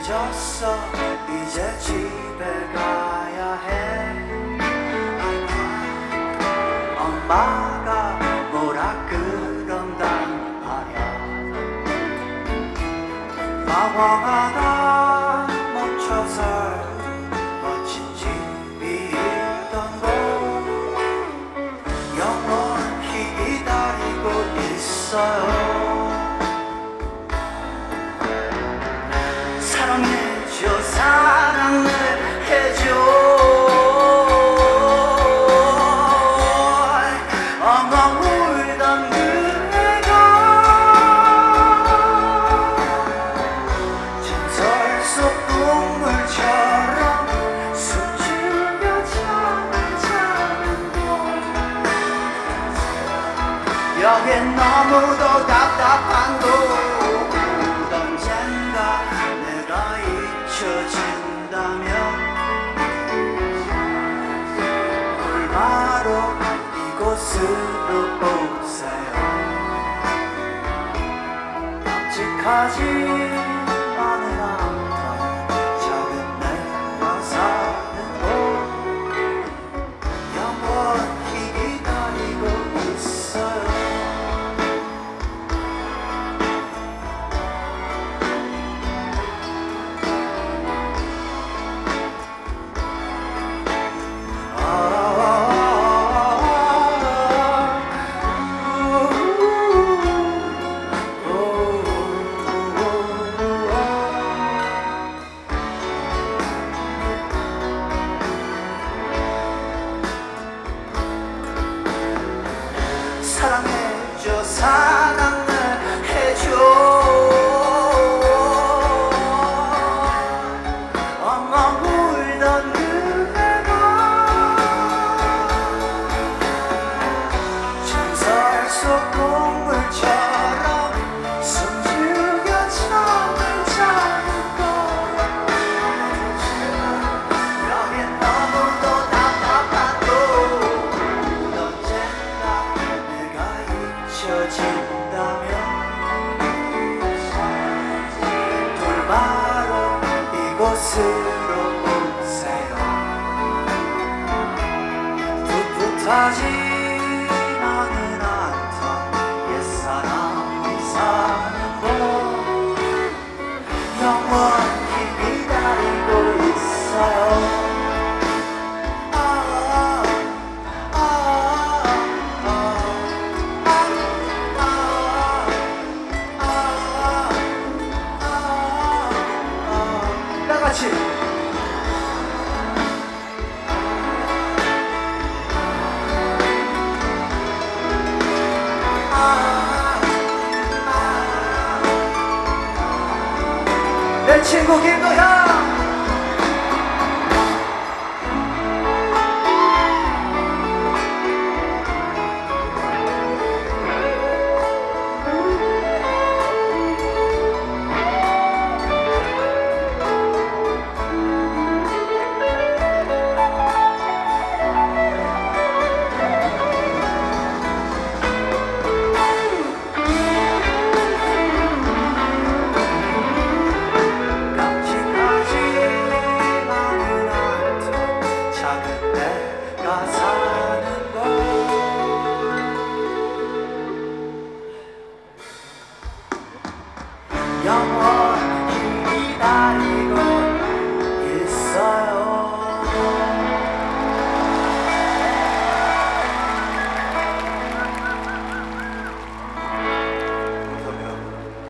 늦었어 이제 집에 가야 해. 엄마가 뭐라 그런단 말야. 방황하다 멈춰서 멋진 집이 있던 곳 영원히 기다리고 있어요. 사랑해줘 사랑을 해줘. 엉엉 울던 그대가 전설 속 동물처럼 숨죽여 잠을 자는 곳 여긴 너무도 답답한 곳. 언젠가 내가 잊혀진다면 얼마로 이곳으로 오세요. 깜찍하지만은 않던 작은 내가 사는 곳 영원히 기다리고 있어요. 사랑해줘 사랑을 해줘. 엉엉 울던 그대가 전설 속 동물처럼 숨죽여 잠을 자는 것 여긴 너무도 답답한 곳. 언젠가 내가 잊혀진다면 돌바로 이곳으로 오세요. 풋풋하지만은 않던 옛사람이 사는 곳 영원히 기다리고 있어요. 다같이 내 친구 김도현. 영원